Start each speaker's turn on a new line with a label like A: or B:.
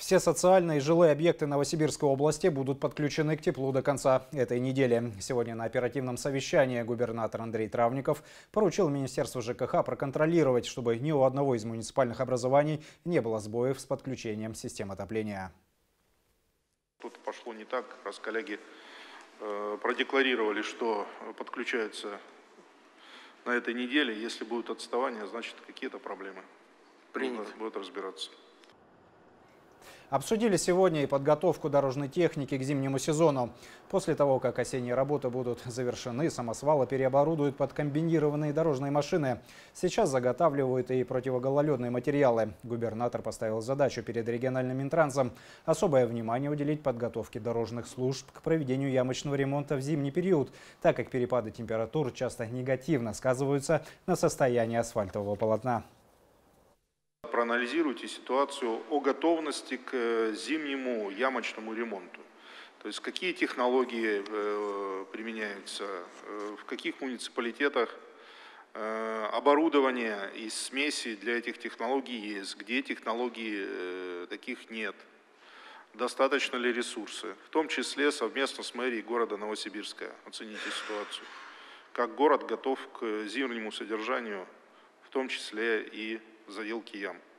A: Все социальные и жилые объекты Новосибирской области будут подключены к теплу до конца этой недели. Сегодня на оперативном совещании губернатор Андрей Травников поручил Министерству ЖКХ проконтролировать, чтобы ни у одного из муниципальных образований не было сбоев с подключением систем отопления.
B: Тут пошло не так, раз коллеги продекларировали, что подключаются на этой неделе. Если будет отставание, значит какие-то проблемы. Будут разбираться.
A: Обсудили сегодня и подготовку дорожной техники к зимнему сезону. После того, как осенние работы будут завершены, самосвалы переоборудуют под комбинированные дорожные машины. Сейчас заготавливают и противогололедные материалы. Губернатор поставил задачу перед региональным Минтрансом особое внимание уделить подготовке дорожных служб к проведению ямочного ремонта в зимний период, так как перепады температур часто негативно сказываются на состоянии асфальтового полотна.
B: Проанализируйте ситуацию о готовности к зимнему ямочному ремонту. То есть какие технологии применяются, в каких муниципалитетах оборудование и смеси для этих технологий есть, где технологий таких нет, достаточно ли ресурсы, в том числе совместно с мэрией города Новосибирска. Оцените ситуацию. Как город готов к зимнему содержанию, в том числе и заделки ям.